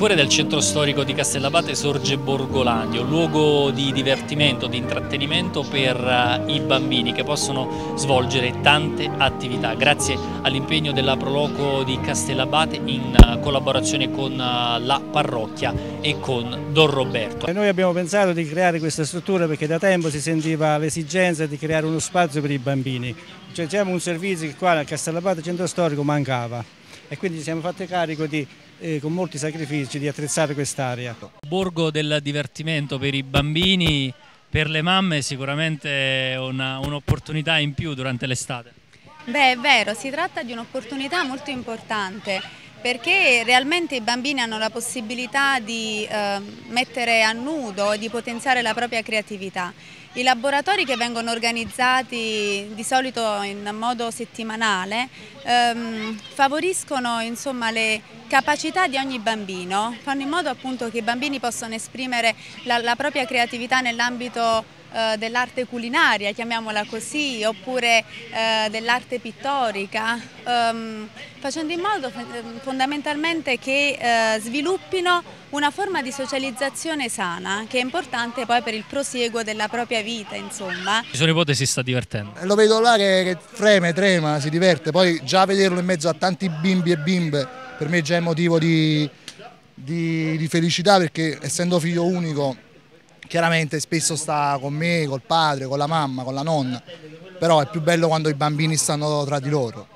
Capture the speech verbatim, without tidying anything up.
cuore del centro storico di Castellabate sorge Borgolandia, un luogo di divertimento, di intrattenimento per i bambini che possono svolgere tante attività grazie all'impegno della Proloco di Castellabate in collaborazione con la parrocchia e con Don Roberto. Noi abbiamo pensato di creare questa struttura perché da tempo si sentiva l'esigenza di creare uno spazio per i bambini. Cioè, c'è un servizio che qua a Castellabate centro storico mancava e quindi ci siamo fatti carico di Eh, con molti sacrifici di attrezzare quest'area. Borgo del divertimento per i bambini, per le mamme sicuramente un'opportunità in più durante l'estate. Beh, è vero, si tratta di un'opportunità molto importante perché realmente i bambini hanno la possibilità di eh, mettere a nudo e di potenziare la propria creatività. I laboratori che vengono organizzati di solito in modo settimanale ehm, favoriscono insomma, le capacità di ogni bambino, fanno in modo appunto che i bambini possano esprimere la, la propria creatività nell'ambito eh, dell'arte culinaria, chiamiamola così, oppure eh, dell'arte pittorica, ehm, facendo in modo fondamentalmente che eh, sviluppino una forma di socializzazione sana che è importante poi per il prosieguo della propria vita, insomma. Il suo nipote si sta divertendo. Lo vedo là che, che freme, trema, si diverte, poi già vederlo in mezzo a tanti bimbi e bimbe per me già è motivo di, di, di felicità perché essendo figlio unico chiaramente spesso sta con me, col padre, con la mamma, con la nonna, però è più bello quando i bambini stanno tra di loro.